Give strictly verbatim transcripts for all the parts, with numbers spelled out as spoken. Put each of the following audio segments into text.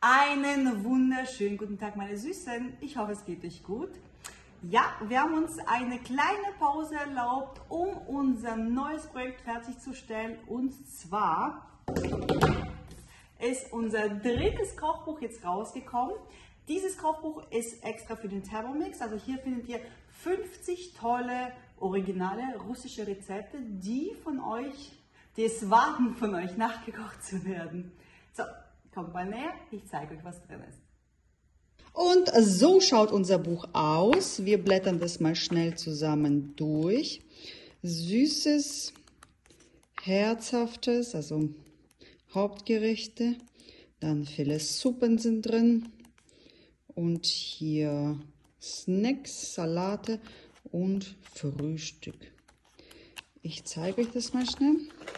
Einen wunderschönen guten Tag, meine Süßen. Ich hoffe, es geht euch gut. Ja, wir haben uns eine kleine Pause erlaubt, um unser neues Projekt fertigzustellen. Und zwar ist unser drittes Kochbuch jetzt rausgekommen. Dieses Kochbuch ist extra für den Thermomix. Also hier findet ihr fünfzig tolle, originale russische Rezepte, die von euch, die es warten, von euch nachgekocht zu werden. So, kommt mal näher, ich zeige euch, was drin ist. Und so schaut unser Buch aus. Wir blättern das mal schnell zusammen durch. Süßes, herzhaftes, also Hauptgerichte. Dann viele Suppen sind drin. Und hier Snacks, Salate und Frühstück. Ich zeige euch das mal schnell.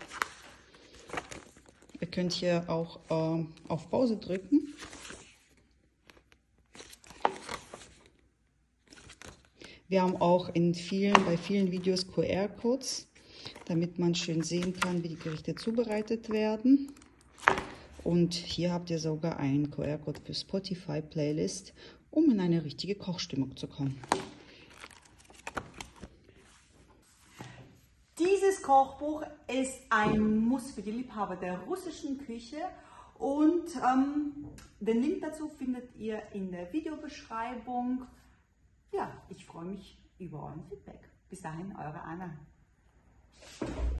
Ihr könnt hier auch äh, auf Pause drücken. Wir haben auch in vielen, bei vielen Videos Q R-Codes, damit man schön sehen kann, wie die Gerichte zubereitet werden. Und hier habt ihr sogar einen Q R-Code für Spotify-Playlist, um in eine richtige Kochstimmung zu kommen. Dieses Kochbuch ist ein Muss für die Liebhaber der russischen Küche und ähm, den Link dazu findet ihr in der Videobeschreibung. Ja, ich freue mich über euren Feedback. Bis dahin, eure Anna.